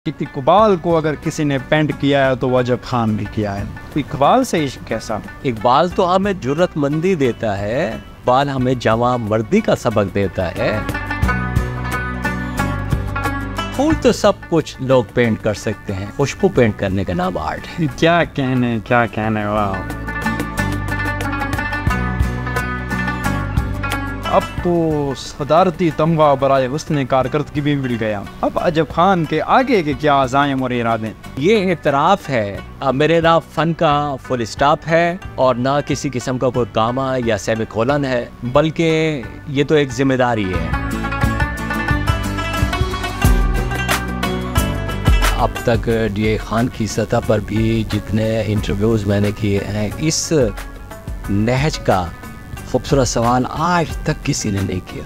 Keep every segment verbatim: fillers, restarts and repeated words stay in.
اقبال کو اگر کسی نے پینٹ کیا ہے تو وہ عجب خان بھی کیا ہے. اقبال سے عشق کیسا؟ اقبال تو ہمیں جرت مندی دیتا ہے، اقبال ہمیں جوان مردی کا سبق دیتا ہے. پھول تو سب کچھ لوگ پینٹ کر سکتے ہیں، خوشبو پینٹ کرنے کا نام آرٹ ہے. کیا کہنے کیا کہنے واہ. اب تو صدارتی تمغہ برائے حسن کارکردگی بھی مل گیا. اب عجب خان کے آگے کے کیا عزائم اور ارادے؟ یہ اعتراف ہے، اب میرے نام فن کا فل اسٹاپ ہے اور نہ کسی قسم کا کوئی کاما یا سیمی کولن ہے، بلکہ یہ تو ایک ذمہ داری ہے. اب تک ڈی اے خان کی سطح پر بھی جتنے انٹرویوز میں نے کیے ہیں، اس نہج کا خوبصورت سوال آج تک کسی نے نہیں کیا.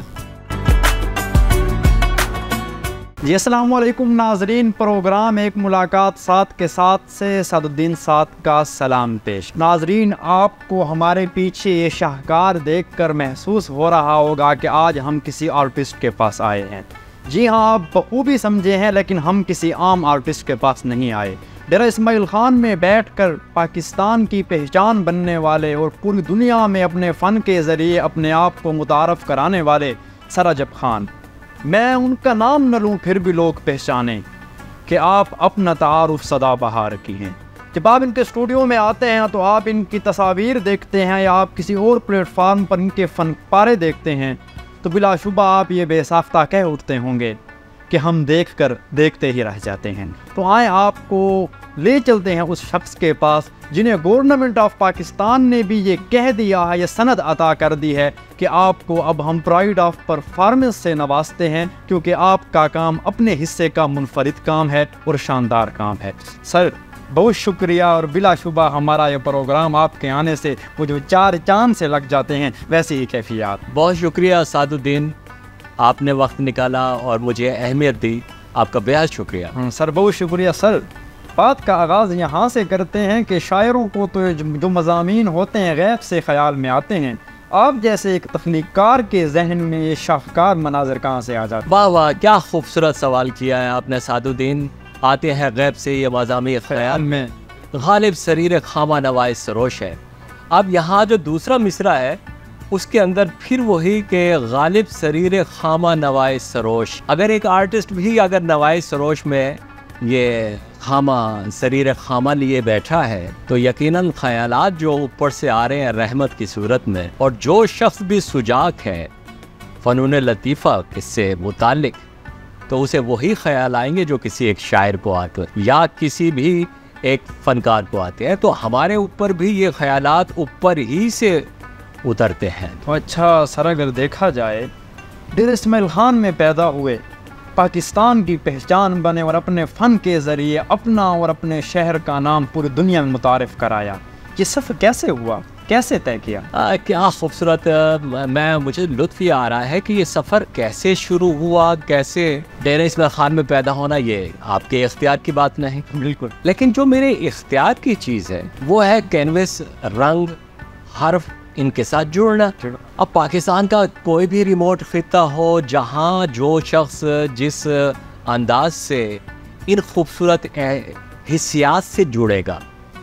جی السلام علیکم ناظرین، پروگرام ایک ملاقات ساتھ کے ساتھ سے سعد الدین سعد کا سلام پیش. ناظرین، آپ کو ہمارے پیچھے یہ شاہکار دیکھ کر محسوس ہو رہا ہوگا کہ آج ہم کسی آرٹسٹ کے پاس آئے ہیں. جی ہاں، آپ بخوبی سمجھے ہیں، لیکن ہم کسی عام آرٹسٹ کے پاس نہیں آئے. ڈیرہ اسماعیل خان میں بیٹھ کر پاکستان کی پہچان بننے والے اور پوری دنیا میں اپنے فن کے ذریعے اپنے آپ کو متعارف کرانے والے سر عجب خان، میں ان کا نام نہ لوں پھر بھی لوگ پہچانیں کہ آپ اپنا تعارف سدا بہار کی ہیں. جب آپ ان کے اسٹوڈیو میں آتے ہیں تو آپ ان کی تصاویر دیکھتے ہیں یا آپ کسی اور پلیٹ فارم پر ان کے فن پارے دیکھتے ہیں تو بلا شبہ آپ یہ بے ساختہ کہہ اٹھتے ہوں گے کہ ہم دیکھ کر دیکھتے ہی رہ جاتے ہیں. تو آئیں آپ کو لے چلتے ہیں اس شخص کے پاس جنہیں گورنمنٹ آف پاکستان نے بھی یہ کہہ دیا ہے، یہ سند عطا کر دی ہے کہ آپ کو اب ہم پرائڈ آف پرفارمنس سے نوازتے ہیں، کیونکہ آپ کا کام اپنے حصے کا منفرد کام ہے اور شاندار کام ہے. سر بہت شکریہ، اور بلا شبہ ہمارا یہ پروگرام آپ کے آنے سے وہ جو چار چاند سے لگ جاتے ہیں ویسے ہی کیفیات. بہت شکریہ سعد الدین، آپ نے وقت نکالا اور مجھے اہمیت دی، آپ کا بے حد شکریہ. سر بہت شکریہ. سر بات کا آغاز یہاں سے کرتے ہیں کہ شاعروں کو تو جو مضامین ہوتے ہیں غیب سے خیال میں آتے ہیں، آپ جیسے ایک تخلیق کار کے ذہن میں یہ شاہکار مناظر کہاں سے آ جاتے ہیں؟ واہ واہ، کیا خوبصورت سوال کیا ہے آپ نے سعد الدین. آتے ہیں غیب سے یہ مضامین خیال میں. غالب سریر خامہ نوائے سروش ہے. اب یہاں جو دوسرا مصرع ہے اس کے اندر پھر وہی کہ غالب سریر خامہ نوائے سروش. اگر ایک آرٹسٹ بھی اگر نوائے سروش میں یہ خامہ سریر خامہ لیے بیٹھا ہے تو یقیناً خیالات جو اوپر سے آ رہے ہیں رحمت کی صورت میں، اور جو شخص بھی سجاک ہے فنون لطیفہ اس سے متعلق، تو اسے وہی خیال آئیں گے جو کسی ایک شاعر کو آتے ہیں یا کسی بھی ایک فنکار کو آتے ہیں. تو ہمارے اوپر بھی یہ خیالات اوپر ہی سے اترتے ہیں. تو اچھا سر، اگر دیکھا جائے ڈیرہ اسماعیل خان میں پیدا ہوئے، پاکستان کی پہچان بنے اور اپنے فن کے ذریعے اپنا اور اپنے شہر کا نام پوری دنیا میں متعارف کرایا، یہ سفر کیسے ہوا، کیسے طے کیا؟ آ, کیا خوبصورت. میں مجھے لطف یہ آ رہا ہے کہ یہ سفر کیسے شروع ہوا، کیسے ڈیرہ اسماعیل خان میں پیدا ہونا یہ آپ کے اختیار کی بات نہیں. بالکل. لیکن جو میرے اختیار کی چیز ہے وہ ہے کینوس، رنگ، حرف، ان کے ساتھ جڑنا. اب پاکستان کا کوئی بھی ریموٹ خطہ ہو، جہاں جو شخص جس انداز سے ان خوبصورت حسیات سے جڑے گا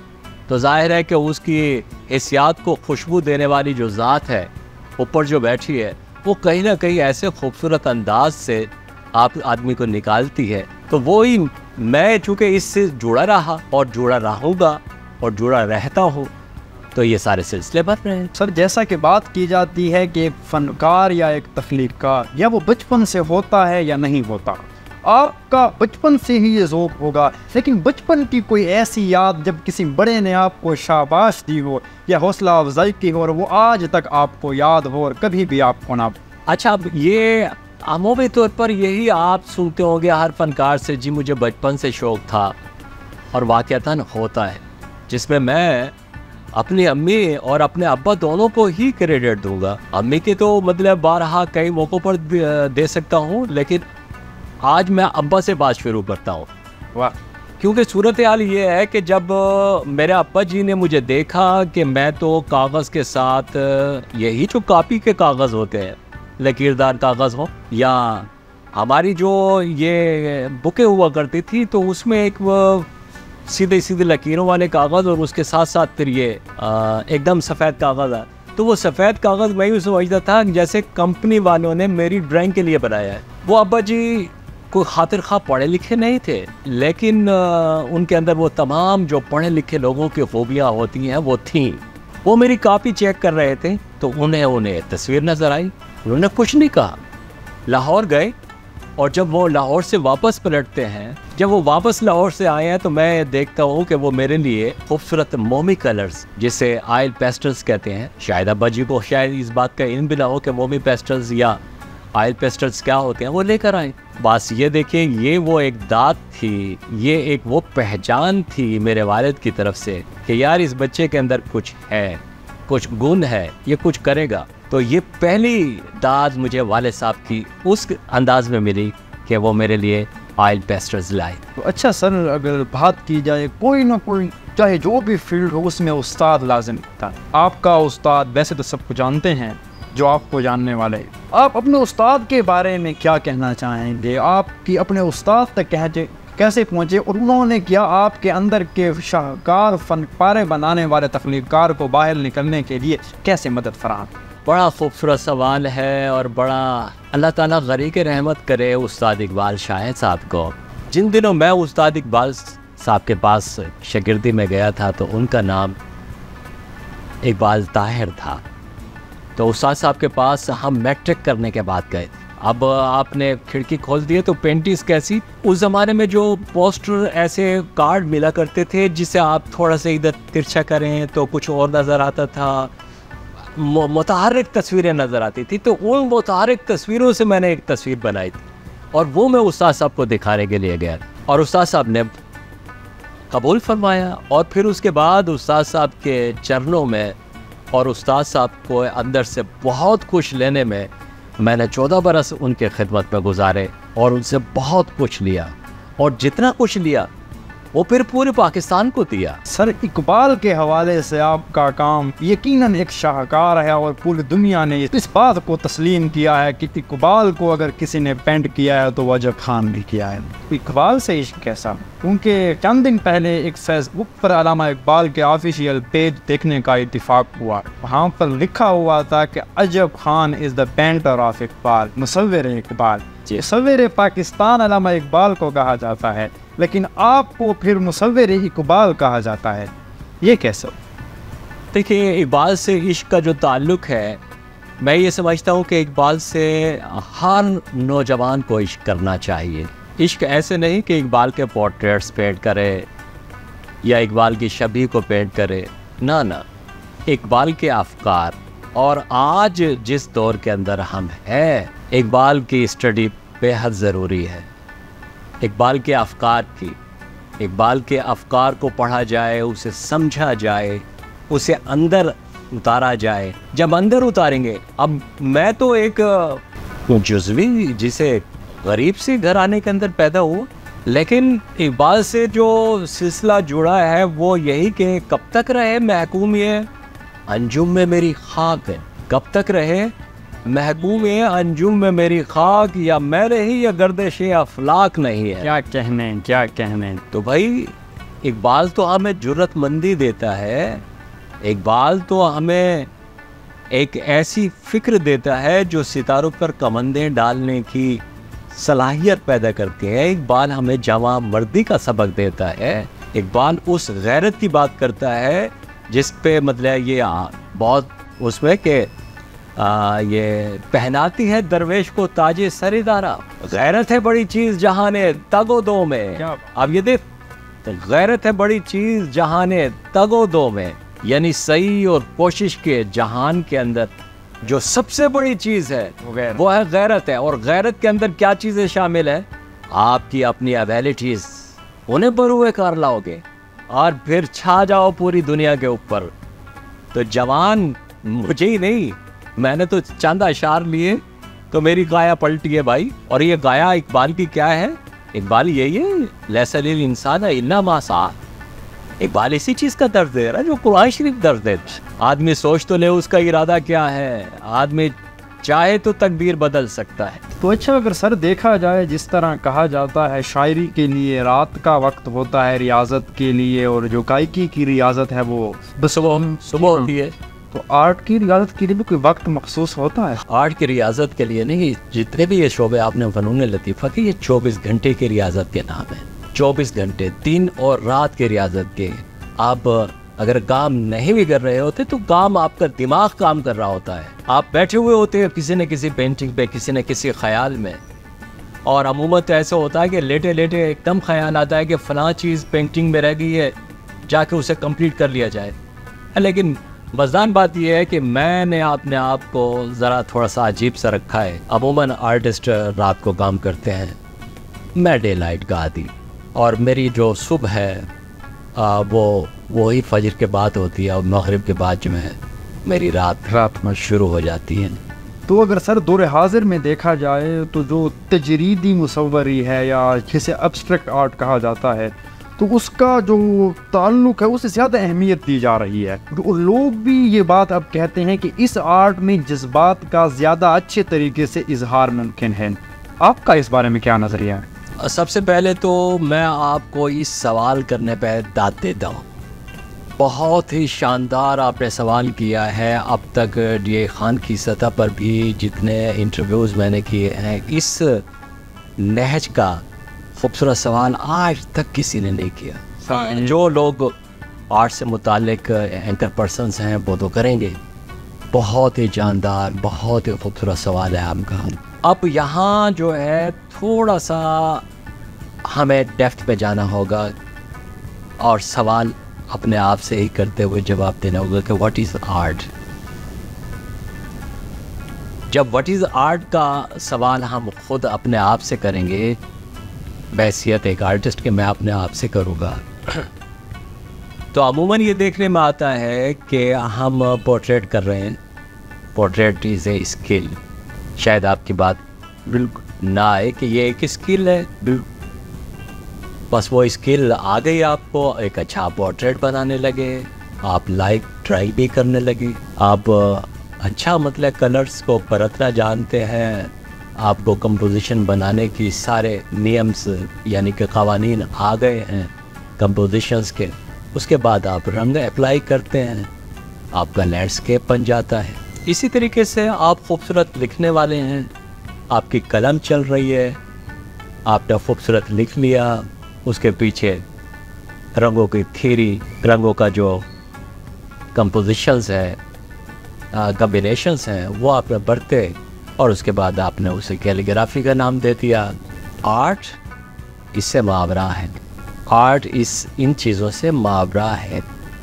تو ظاہر ہے کہ اس کی حسیات کو خوشبو دینے والی جو ذات ہے اوپر جو بیٹھی ہے وہ کہیں نہ کہیں ایسے خوبصورت انداز سے آپ آدمی کو نکالتی ہے. تو وہی میں چونکہ اس سے جڑا رہا اور جڑا رہوں گا اور جڑا رہتا ہوں، تو یہ سارے سلسلے بن رہے ہیں. سر جیسا کہ بات کی جاتی ہے کہ ایک فنکار یا ایک تخلیق کار یا وہ بچپن سے ہوتا ہے یا نہیں ہوتا، آپ کا بچپن سے ہی یہ ذوق ہوگا، لیکن بچپن کی کوئی ایسی یاد جب کسی بڑے نے آپ کو شاباش دی ہو یا حوصلہ افزائی کی ہو اور وہ آج تک آپ کو یاد ہو اور کبھی بھی آپ کو نہ؟ اچھا، اب یہ عمومی طور پر یہی آپ سنتے ہوں گے ہر فنکار سے، جی مجھے بچپن سے شوق تھا، اور واقعتاً ہوتا ہے، جس میں میں اپنی امی اور اپنے ابا دونوں کو ہی کریڈٹ دوں گا. امی کے تو مطلب بارہا کئی موقعوں پر دے سکتا ہوں، لیکن آج میں ابا سے بات شروع کرتا ہوں. واہ. کیونکہ صورتحال یہ ہے کہ جب میرے ابا جی نے مجھے دیکھا کہ میں تو کاغذ کے ساتھ یہی جو کاپی کے کاغذ ہوتے ہیں، لکیردار کاغذ ہو یا ہماری جو یہ بکیں ہوا کرتی تھی تو اس میں ایک وہ سیدھے سیدھے لکیروں والے کاغذ اور اس کے ساتھ ساتھ پھر یہ ایک دم سفید کاغذ ہے. تو وہ سفید کاغذ میں یوں سمجھتا تھا جیسے کمپنی والوں نے میری ڈرائنگ کے لیے بنایا ہے. وہ ابا جی کوئی خاطر خواہ پڑھے لکھے نہیں تھے, لیکن ان کے اندر وہ تمام جو پڑھے لکھے لوگوں کی خوبیاں ہوتی ہیں وہ تھیں. وہ میری کاپی چیک کر رہے تھے تو انہیں انہیں تصویر نظر آئی. انہوں نے کچھ نہیں کہا. لاہور گئے اور جب وہ لاہور سے واپس پلٹتے ہیں, جب وہ واپس لاہور سے آئے ہیں تو میں دیکھتا ہوں کہ وہ میرے لیے خوبصورت مومی کلرز جسے آئل پیسٹلز کہتے ہیں, شاید ابا جی کو شاید اس بات کا علم بھی نہ ہو کہ مومی پیسٹلز یا آئل پیسٹلز کیا ہوتے ہیں, وہ لے کر آئے. بس یہ دیکھیں, یہ وہ ایک داد تھی, یہ ایک وہ پہچان تھی میرے والد کی طرف سے کہ یار اس بچے کے اندر کچھ ہے, کچھ گن ہے, یہ کچھ کرے گا. تو یہ پہلی داد مجھے والد صاحب کی اس انداز میں ملی کہ وہ میرے لیے آئل پیسٹلز لائے. اچھا سر, اگر بات کی جائے کوئی نہ کوئی چاہے جو بھی فیلڈ ہو اس میں استاد لازم تھا. آپ کا استاد ویسے تو سب کو جانتے ہیں جو آپ کو جاننے والے, آپ اپنے استاد کے بارے میں کیا کہنا چاہیں گے؟ آپ کی اپنے استاد تک کہتے کیسے پہنچے اور انہوں نے کیا آپ کے اندر کے شاہکار فن پارے بنانے والے تخلیق کار کو باہر نکلنے کے لیے کیسے مدد فراہم؟ بڑا خوبصورت سوال ہے اور بڑا اللہ تعالیٰ غریق رحمت کرے استاد اقبال شاہد صاحب کو. جن دنوں میں استاد اقبال صاحب کے پاس شاگردی میں گیا تھا تو ان کا نام اقبال طاہر تھا. تو استاد صاحب کے پاس ہم میٹرک کرنے کے بعد گئے. اب آپ نے کھڑکی کھول دی تو پینٹنگز کیسی, اس زمانے میں جو پوسٹر ایسے کارڈ ملا کرتے تھے جسے آپ تھوڑا سا ادھر ترچھا کریں تو کچھ اور نظر آتا تھا, متحرک تصویریں نظر آتی تھی. تو ان متحرک تصویروں سے میں نے ایک تصویر بنائی تھی اور وہ میں استاد صاحب کو دکھانے کے لیے گیا اور استاد صاحب نے قبول فرمایا. اور پھر اس کے بعد استاد صاحب کے چرنوں میں اور استاد صاحب کو اندر سے بہت کچھ لینے میں میں نے چودہ برس ان کے خدمت میں گزارے اور ان سے بہت کچھ لیا, اور جتنا کچھ لیا وہ پھر پورے پاکستان کو دیا. سر اقبال کے حوالے سے آپ کا کام یقیناً ایک شاہکار ہے اور پوری دنیا نے اس بات کو تسلیم کیا ہے کہ اقبال کو اگر کسی نے پینٹ کیا ہے تو وہ عجب خان بھی کیا ہے. اقبال سے عشق کیسا؟ کیونکہ چند دن پہلے ایک فیس بک پر علامہ اقبال کے آفیشیل پیج دیکھنے کا اتفاق ہوا. وہاں پر لکھا ہوا تھا کہ Ajab Khan is the painter of Iqbal, مصور اقبال. مصور پاکستان علامہ اقبال کو کہا جاتا ہے, لیکن آپ کو پھر مصور اقبال کہا جاتا ہے, یہ کیسے؟ دیکھیے, اقبال سے عشق کا جو تعلق ہے, میں یہ سمجھتا ہوں کہ اقبال سے ہر نوجوان کو عشق کرنا چاہیے. عشق ایسے نہیں کہ اقبال کے پورٹریٹس پینٹ کرے یا اقبال کی شبیہ کو پینٹ کرے, نہ نہ اقبال کے افکار. اور آج جس دور کے اندر ہم ہیں, اقبال کی اسٹڈی بے حد ضروری ہے. اقبال کے افکار کی اقبال کے افکار کو پڑھا جائے, اسے سمجھا جائے, اسے اندر اتارا جائے. جب اندر اتاریں گے, اب میں تو ایک جزوی جسے غریب سے گھرانے کے اندر پیدا ہوا, لیکن اقبال سے جو سلسلہ جڑا ہے وہ یہی کہ کب تک رہے محکوم یہ انجم میں میری خاک ہے, کب تک رہے محکوم یہ انجم میں میری خاک, یا میں رہی یا گردش افلاک نہیں ہے. کیا کہنے کیا کہنے تو بھائی اقبال تو ہمیں جرت مندی دیتا ہے, اقبال تو ہمیں ایک ایسی فکر دیتا ہے جو ستاروں پر کمندیں ڈالنے کی صلاحیت پیدا کرتی ہے. اقبال ہمیں جواں مردی کا سبق دیتا ہے. اقبال اس غیرت کی بات کرتا ہے جس پہ مطلب یہ بہت اس میں کہ آ, یہ پہناتی ہے درویش کو تاج سر دارا. غیرت ہے بڑی چیز جہانے تگ و دو میں. اب یہ دیکھ, غیرت ہے بڑی چیز جہانے تگ و دو میں, یعنی صحیح اور کوشش کے جہان کے اندر جو سب سے بڑی چیز ہے وہ ہے غیرت ہے. اور غیرت کے اندر کیا چیزیں شامل ہیں؟ آپ کی اپنی ایبیلٹیز, انہیں بروئے کار لاؤ گے اور پھر چھا جاؤ پوری دنیا کے اوپر. تو جوان مجھے ہی نہیں, میں نے تو چند اشعار لیے تو میری گایا پلٹی ہے بھائی. اور یہ گایا اقبال کی کیا ہے؟ اقبال یہی ہے, لیس للانسان الا ما سعی. اقبال اسی چیز کا درد دے رہا ہے جو قرآن شریف درد دے. آدمی سوچ تو لے اس کا ارادہ کیا ہے, آدمی چاہے تو تقدیر بدل سکتا ہے. تو اچھا اگر سر دیکھا جائے جس طرح کہا جاتا ہے شاعری کے لیے رات کا وقت ہوتا ہے ریاضت کے لیے, اور جو گائیکی کی ریاضت ہے وہ صبح صبح ہوتی ہے, تو آرٹ کی ریاضت کے لیے بھی کوئی وقت مخصوص ہوتا ہے؟ آرٹ کی ریاضت کے لیے نہیں, جتنے بھی یہ شعبے آپ نے فنون لطیفہ کے, یہ چوبیس گھنٹے کی ریاضت کے نام ہے. چوبیس گھنٹے دن اور رات کی ریاضت کے. آپ اگر کام نہیں بھی کر رہے ہوتے تو کام آپ کا دماغ کام کر رہا ہوتا ہے. آپ بیٹھے ہوئے ہوتے ہیں کسی نہ کسی پینٹنگ پہ, کسی نہ کسی خیال میں, اور عموماً تو ایسا ہوتا ہے کہ لیٹے لیٹے ایک دم خیال آتا ہے کہ فلاں چیز پینٹنگ میں رہ گئی ہے, جا کے اسے کمپلیٹ کر لیا جائے. لیکن مزدان بات یہ ہے کہ میں نے اپنے آپ کو ذرا تھوڑا سا عجیب سا رکھا ہے. عموماً آرٹسٹ رات کو کام کرتے ہیں, میں ڈے لائٹ کا عادی, اور میری جو صبح ہے آ, وہ وہی فجر کے بعد ہوتی ہے, اور مغرب کے بعد جو ہے میری رات رات میں شروع ہو جاتی ہے. تو اگر سر دور حاضر میں دیکھا جائے تو جو تجریدی مصوری ہے یا جسے ابسٹریکٹ آرٹ کہا جاتا ہے, تو اس کا جو تعلق ہے اسے زیادہ اہمیت دی جا رہی ہے. لوگ بھی یہ بات اب کہتے ہیں کہ اس آرٹ میں جذبات کا زیادہ اچھے طریقے سے اظہار ممکن ہے. آپ کا اس بارے میں کیا نظریہ ہے؟ سب سے پہلے تو میں آپ کو اس سوال کرنے پہ داد دیتا ہوں. بہت ہی شاندار آپ نے سوال کیا ہے. اب تک ڈی اے خان کی سطح پر بھی جتنے انٹرویوز میں نے کیے ہیں, اس نہج کا خوبصورت سوال آج تک کسی نے نہیں کیا. جو لوگ آرٹ سے متعلق اینکر پرسنس ہیں وہ تو کریں گے. بہت ہی جاندار, بہت ہی خوبصورت سوال ہے آپ کا. اب یہاں جو ہے تھوڑا سا ہمیں ڈیپتھ پہ جانا ہوگا, اور سوال اپنے آپ سے ہی کرتے ہوئے جواب دینا ہوگا کہ واٹ از آرٹ. جب واٹ از آرٹ کا سوال ہم خود اپنے آپ سے کریں گے, بحیثیت ایک آرٹسٹ کے میں اپنے آپ سے کروں گا, تو عموماً یہ دیکھنے میں آتا ہے کہ ہم پورٹریٹ کر رہے ہیں. Portrait is a skill. شاید آپ کی بات بالکل نہ آئے کہ یہ ایک اسکل ہے, بس وہ اسکل آ گئی آپ کو, ایک اچھا پورٹریٹ بنانے لگے, آپ لائٹ ٹرائی بھی کرنے لگے, آپ اچھا مطلب کلرز کو پرتنا جانتے ہیں, آپ کو کمپوزیشن بنانے کی سارے نیمز یعنی کہ قوانین آ گئے ہیں کمپوزیشنز کے. اس کے بعد آپ رنگ اپلائی کرتے ہیں, آپ کا لینڈسکیپ بن جاتا ہے. اسی طریقے سے آپ خوبصورت لکھنے والے ہیں, آپ کی قلم چل رہی ہے, آپ نے خوبصورت لکھ لیا, اس کے پیچھے رنگوں کی تھیری, رنگوں کا جو کمپوزیشنز ہے, کمبینیشنز ہیں, وہ آپ نے برتے, اور اس کے بعد آپ نے اسے کیلیگرافی کا نام دے دیا. آرٹ اس سے ماورا ہے, آرٹ اس ان چیزوں سے ماورا ہے.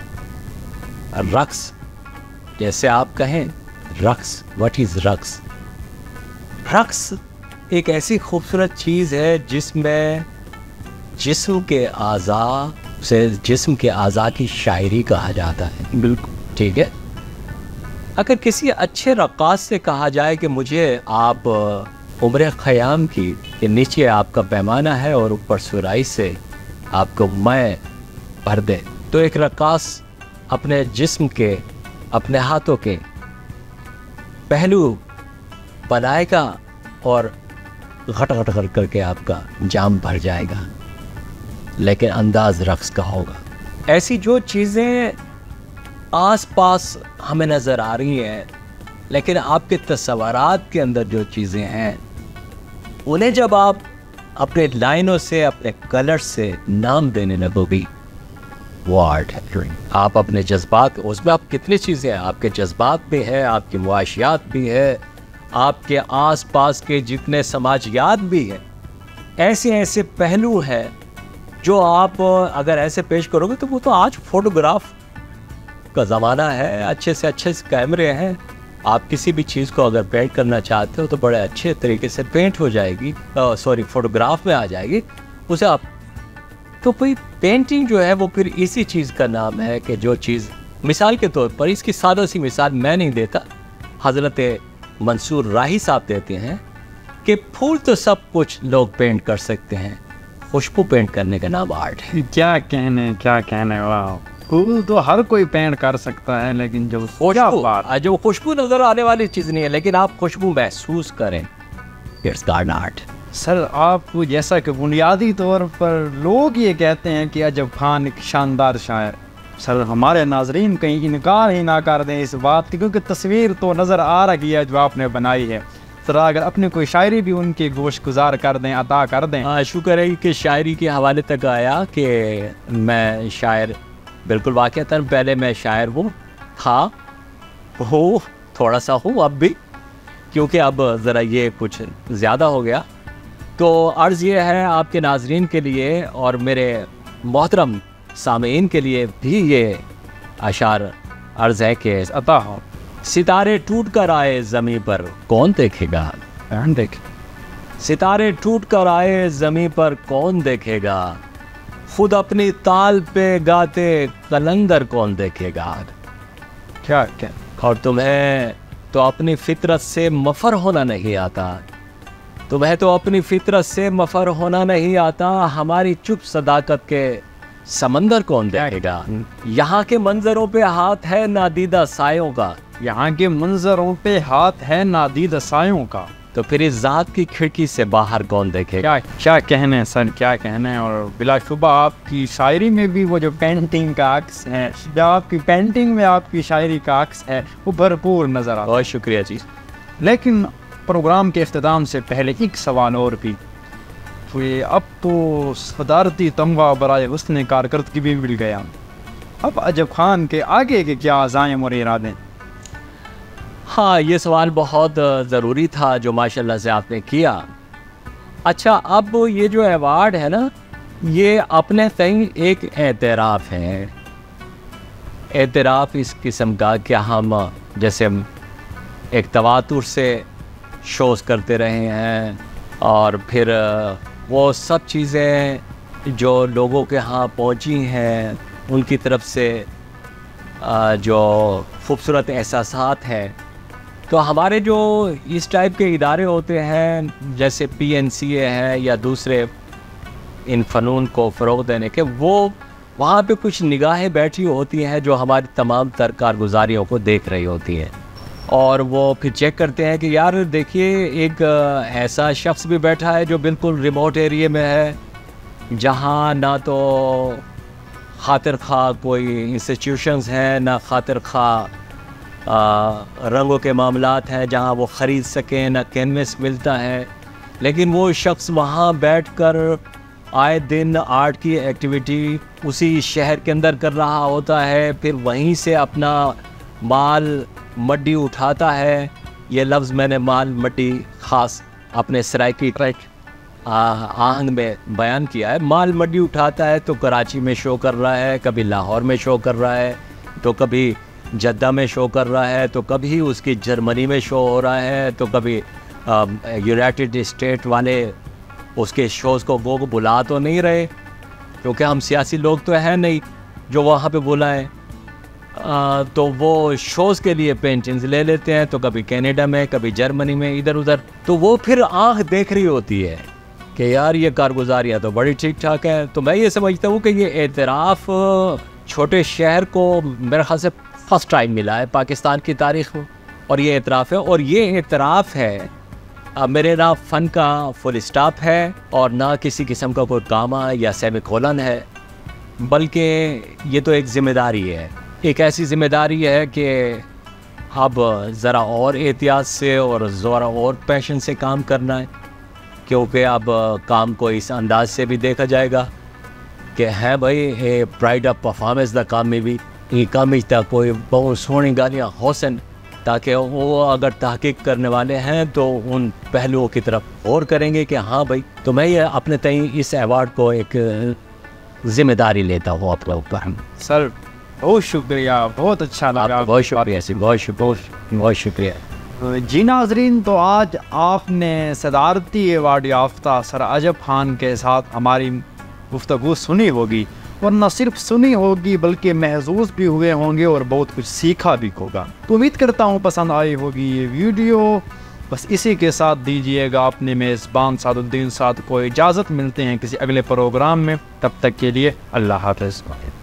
رقص جیسے آپ کہیں, رقص, واٹ از رقص؟ رقص ایک ایسی خوبصورت چیز ہے جس میں جسم کے اعضاء سے جسم کے اعضاء کی شاعری کہا جاتا ہے. بالکل ٹھیک ہے. اگر کسی اچھے رقاص سے کہا جائے کہ مجھے آپ عمر خیام کی کہ نیچے آپ کا پیمانہ ہے اور اوپر سرائی سے آپ کو میں بھر دے, تو ایک رقاص اپنے جسم کے, اپنے ہاتھوں کے پہلو بنائے گا اور گھٹ گھٹ کر کر کے آپ کا جام بھر جائے گا, لیکن انداز رقص کا ہوگا. ایسی جو چیزیں آس پاس ہمیں نظر آ رہی ہیں, لیکن آپ کے تصورات کے اندر جو چیزیں ہیں انہیں جب آپ اپنے لائنوں سے, اپنے کلر سے نام دینے لگو گی, وہ آرٹ ہے. آپ اپنے جذبات, اس میں آپ کتنی چیزیں ہیں, آپ کے جذبات بھی ہیں, آپ کی معاشیات بھی ہے, آپ کے آس پاس کے جتنے سماجیات بھی ہیں, ایسے ایسے پہلو ہیں جو آپ اگر ایسے پیش کرو گے تو وہ تو آج فوٹوگراف کا زمانہ ہے, اچھے سے اچھے کیمرے ہیں, آپ کسی بھی چیز کو اگر پینٹ کرنا چاہتے ہو تو بڑے اچھے طریقے سے پینٹ ہو جائے گی, سوری فوٹوگراف میں آ جائے گی اسے آپ. تو کوئی پینٹنگ جو ہے وہ پھر اسی چیز کا نام ہے کہ جو چیز, مثال کے طور پر اس کی سادہ سی مثال میں نہیں دیتا, حضرت منصور راہی صاحب دیتے ہیں کہ پھول تو سب کچھ لوگ پینٹ کر سکتے ہیں, خوشبو پینٹ کرنے کا نام آرٹ ہے. کیا کہنے کیا کہنے واہ پھول تو ہر کوئی پینٹ کر سکتا ہے، لیکن جو خوشبو جو خوشبو نظر آنے والی چیز نہیں ہے، لیکن آپ خوشبو محسوس کریں، اٹس گارڈن آرٹ۔ سر آپ کو جیسا کہ بنیادی طور پر لوگ یہ کہتے ہیں کہ عجب خان ایک شاندار شاعر، سر ہمارے ناظرین کہیں انکار ہی نہ کر دیں اس بات کی، کیونکہ تصویر تو نظر آ رہی ہے جو آپ نے بنائی ہے۔ سر اگر اپنی کوئی شاعری بھی ان کی گوش گزار کر دیں، عطا کر دیں۔ ہاں شکر ہے کہ شاعری کے حوالے تک آیا کہ میں شاعر بالکل واقعتاً پہلے میں شاعر ہوں، تھا ہوں تھوڑا سا ہوں اب بھی، کیونکہ اب ذرا یہ کچھ زیادہ ہو گیا۔ تو عرض یہ ہے آپ کے ناظرین کے لیے اور میرے محترم سامعین کے لیے بھی یہ اشعار عرض ہے کہ عطا ہو۔ ستارے ٹوٹ کر آئے زمیں پر کون دیکھے گا، دیکھ ستارے ٹوٹ کر آئے زمیں پر کون دیکھے گا، خود اپنی تال پہ گاتے قلندر کون دیکھے گا۔ کیا کیا اور تمہیں تو اپنی فطرت سے مفر ہونا نہیں آتا، تمہیں تو اپنی فطرت سے مفر ہونا نہیں آتا، ہماری چپ صداقت کے سمندر کون دیکھے گا۔ یہاں کے منظروں پہ ہاتھ ہے نادیدہ سایوں کا، یہاں کے منظروں پہ ہاتھ ہے نادیدہ سایوں کا، تو پھر اس ذات کی کھڑکی سے باہر کون دیکھے گا۔ کیا کیا کہنے سر، کیا کہنے۔ اور بلا شبہ آپ کی شاعری میں بھی وہ جو پینٹنگ کا عکس ہے، جو آپ کی پینٹنگ میں آپ کی شاعری کا عکس ہے، وہ بھرپور نظر آتا ہے۔ بہت شکریہ جی۔ لیکن پروگرام کے اختتام سے پہلے ایک سوال اور بھی، تو یہ اب تو صدارتی تمغہ برائے حسن کارکردگی بھی مل گیا، اب عجب خان کے آگے کے کیا عزائم اور ارادے؟ ہاں یہ سوال بہت ضروری تھا جو ماشاءاللہ سے آپ نے کیا۔ اچھا اب یہ جو ایوارڈ ہے نا، یہ اپنے تئیں ایک اعتراف ہے، اعتراف اس قسم کا کہ ہم جیسے ایک تواتر سے شوز کرتے رہے ہیں، اور پھر وہ سب چیزیں جو لوگوں کے ہاں پہنچی ہیں ان کی طرف سے جو خوبصورت احساسات ہیں، تو ہمارے جو اس ٹائپ کے ادارے ہوتے ہیں جیسے پی این سی اے ہے یا دوسرے ان فنون کو فروغ دینے کے، وہ وہاں پہ کچھ نگاہیں بیٹھی ہوتی ہیں جو ہماری تمام تر کارگزاریوں کو دیکھ رہی ہوتی ہیں، اور وہ پھر چیک کرتے ہیں کہ یار دیکھیے ایک ایسا شخص بھی بیٹھا ہے جو بالکل ریموٹ ایریے میں ہے، جہاں نہ تو خاطر خواہ کوئی انسٹیٹیوشنز ہیں، نہ خاطر خواہ رنگوں کے معاملات ہیں جہاں وہ خرید سکیں، نہ کینوس ملتا ہے، لیکن وہ شخص وہاں بیٹھ کر آئے دن آرٹ کی ایکٹیویٹی اسی شہر کے اندر کر رہا ہوتا ہے، پھر وہیں سے اپنا مال مڈی اٹھاتا ہے۔ یہ لفظ میں نے مال مڈی خاص اپنے سرائکی آہنگ میں بیان کیا ہے۔ مال مڈی اٹھاتا ہے تو کراچی میں شو کر رہا ہے، کبھی لاہور میں شو کر رہا ہے، تو کبھی جدہ میں شو کر رہا ہے، تو کبھی اس کی جرمنی میں شو ہو رہا ہے، تو کبھی یونائٹڈ اسٹیٹ والے اس کے شوز کو وہ بلا تو نہیں رہے، کیونکہ ہم سیاسی لوگ تو ہیں نہیں جو وہاں پہ بلائیں، تو وہ شوز کے لیے پینٹنگز لے لیتے ہیں، تو کبھی کینیڈا میں، کبھی جرمنی میں، ادھر ادھر، تو وہ پھر آنکھ دیکھ رہی ہوتی ہے کہ یار یہ کارگزاریاں تو بڑی ٹھیک ٹھاک ہے۔ تو میں یہ سمجھتا ہوں کہ یہ اعتراف چھوٹے شہر کو میرے خیال سے فرسٹ ٹائم ملا ہے پاکستان کی تاریخ میں، اور یہ اعتراف ہے، اور یہ اعتراف ہے میرے نہ فن کا فل اسٹاپ ہے اور نہ کسی قسم کا کوئی کاما یا سیمی کولن ہے، بلکہ یہ تو ایک ذمہ داری ہے، ایک ایسی ذمہ داری ہے کہ اب ذرا اور احتیاط سے اور ذرا اور پیشن سے کام کرنا ہے، کیونکہ اب کام کو اس انداز سے بھی دیکھا جائے گا کہ ہے بھائی اے پرائڈ آف پرفارمنس دا کام میں بھی یہ کام تا کوئی بہت سونی گالیاں حسن، تاکہ وہ اگر تحقیق کرنے والے ہیں تو ان پہلوؤں کی طرف غور کریں گے کہ ہاں بھائی۔ تو میں یہ اپنے تئیں اس ایوارڈ کو ایک ذمہ داری لیتا ہوں آپ کے اوپر۔ سر بہت شکریہ، بہت اچھا لگا، بہت شکریہ سی، بہت شکریہ، بہت شکریہ۔ جی ناظرین، تو آج آپ نے صدارتی ایوارڈ یافتہ سر عجب خان کے ساتھ ہماری گفتگو سنی ہوگی، اور نہ صرف سنی ہوگی بلکہ محظوظ بھی ہوئے ہوں گے اور بہت کچھ سیکھا بھی ہوگا۔ تو امید کرتا ہوں پسند آئی ہوگی یہ ویڈیو۔ بس اسی کے ساتھ دیجیے گا اپنے میزبان سعد الدین سعد کو اجازت، ملتے ہیں کسی اگلے پروگرام میں، تب تک کے لیے اللہ حافظ۔